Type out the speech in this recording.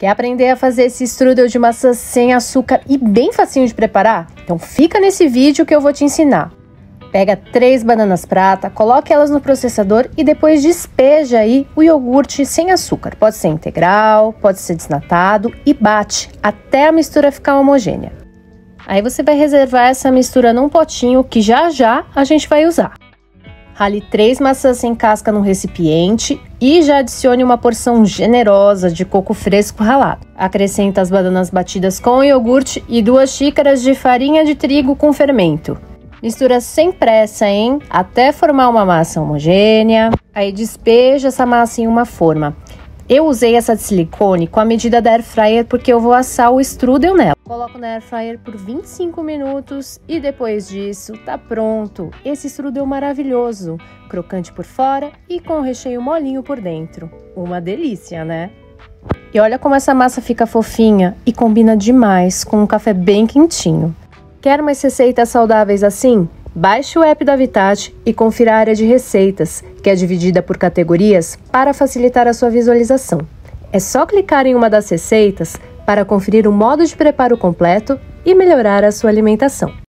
Quer aprender a fazer esse strudel de maçã sem açúcar e bem facinho de preparar? Então fica nesse vídeo que eu vou te ensinar. Pega 3 bananas prata, coloque elas no processador e depois despeja aí o iogurte sem açúcar. Pode ser integral, pode ser desnatado e bate até a mistura ficar homogênea. Aí você vai reservar essa mistura num potinho que já a gente vai usar. Rale 3 maçãs sem casca no recipiente e já adicione uma porção generosa de coco fresco ralado. Acrescenta as bananas batidas com iogurte e 2 xícaras de farinha de trigo com fermento. Mistura sem pressa, hein? Até formar uma massa homogênea. Aí despeja essa massa em uma forma. Eu usei essa de silicone com a medida da air fryer porque eu vou assar o strudel nela. Coloco na air fryer por 25 minutos e depois disso tá pronto. Esse strudel maravilhoso, crocante por fora e com o recheio molinho por dentro. Uma delícia, né? E olha como essa massa fica fofinha e combina demais com um café bem quentinho. Quer mais receitas saudáveis assim? Baixe o app da Vitat e confira a área de receitas, que é dividida por categorias para facilitar a sua visualização. É só clicar em uma das receitas para conferir o modo de preparo completo e melhorar a sua alimentação.